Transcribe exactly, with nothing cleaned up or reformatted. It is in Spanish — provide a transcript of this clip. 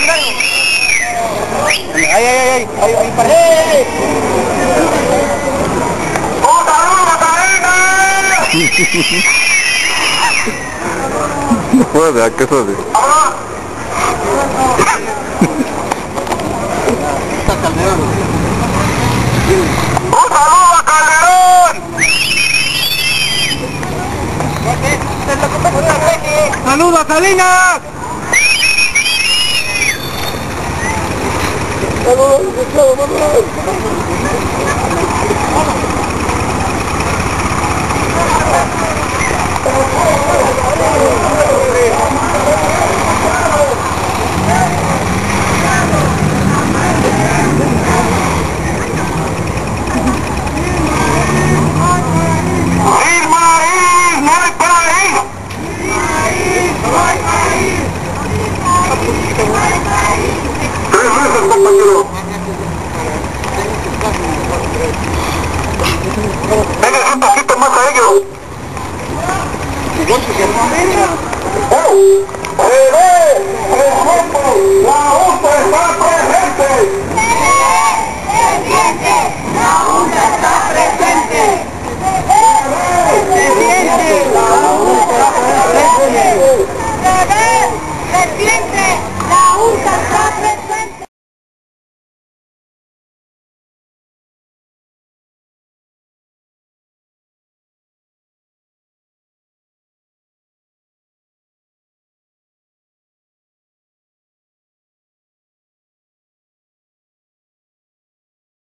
Ay, ay, ay, ay, ay, ay, para. ¡Un saludo, Karina! Joder, ¿qué sabe? ¡Un saludo a Calderón! ¡Saludo a Salinas! Venga un poquito más a ellos. ¡Oh! ¡Eh, eh! ¡La U P está presente!